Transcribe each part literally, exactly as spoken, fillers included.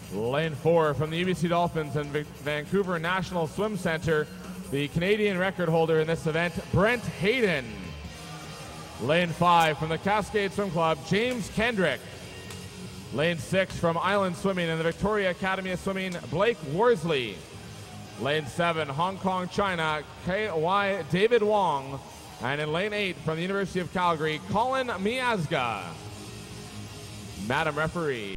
Lane four from the U B C Dolphins and V Vancouver National Swim Center, the Canadian record holder in this event, Brent Hayden. Lane five from the Cascade Swim Club, James Kendrick. Lane six from Island Swimming and the Victoria Academy of Swimming, Blake Worsley. Lane seven, Hong Kong, China, K Y David Wong. And in lane eight from the University of Calgary, Colin Miazga. Madam Referee.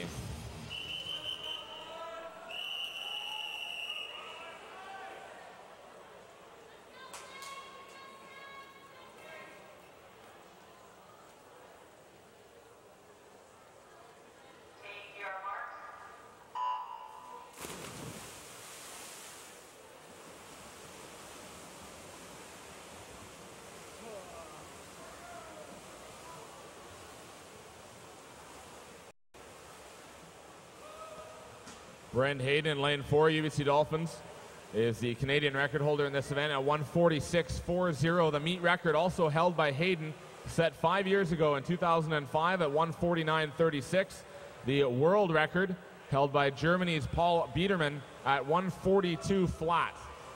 Brent Hayden, lane four, U B C Dolphins, is the Canadian record holder in this event at one forty-six forty. The meet record also held by Hayden, set five years ago in two thousand five at one forty-nine thirty-six. The world record held by Germany's Paul Biedermann at one forty-two flat.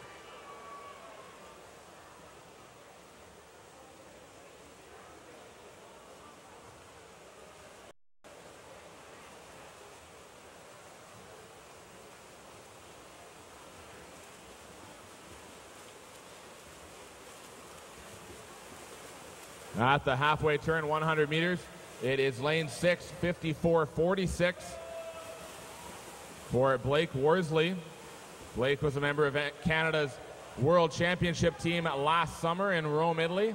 At the halfway turn, one hundred meters, it is lane six, fifty-four forty-six for Blake Worsley. Blake was a member of Canada's World Championship team last summer in Rome, Italy.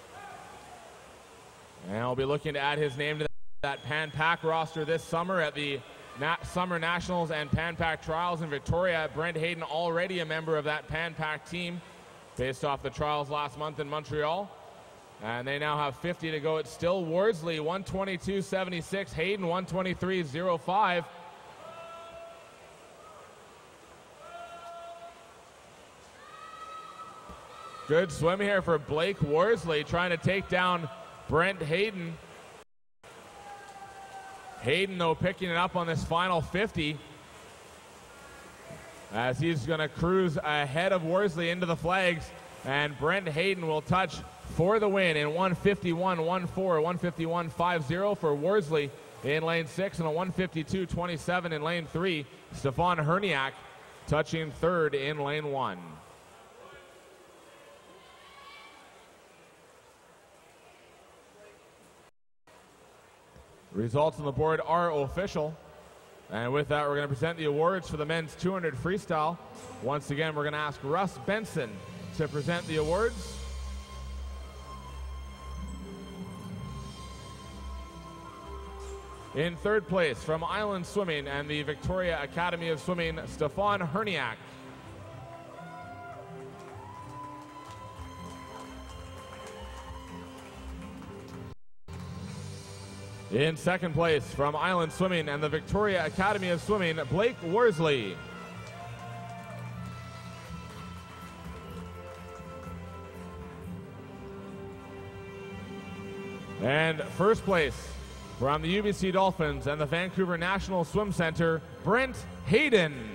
And I'll be looking to add his name to that Pan Pac roster this summer at the Na Summer Nationals and Pan Pac Trials in Victoria. Brent Hayden, already a member of that Pan Pac team based off the trials last month in Montreal. And they now have fifty to go. It's still Worsley, one twenty-two seventy-six. Hayden, one twenty-three oh five. Good swim here for Blake Worsley, trying to take down Brent Hayden. Hayden, though, picking it up on this final fifty, as he's going to cruise ahead of Worsley into the flags. And Brent Hayden will touch for the win in one fifty-one fourteen, one fifty-one fifty for Worsley in lane six, and a one fifty-two twenty-seven in lane three. Stefan Herniak touching third in lane one. Results on the board are official. And with that, we're going to present the awards for the men's two hundred freestyle. Once again, we're going to ask Russ Benson to present the awards. In third place, from Island Swimming and the Victoria Academy of Swimming, Stefan Herniak. In second place, from Island Swimming and the Victoria Academy of Swimming, Blake Worsley. And first place, from the U B C Dolphins and the Vancouver National Swim Center, Brent Hayden.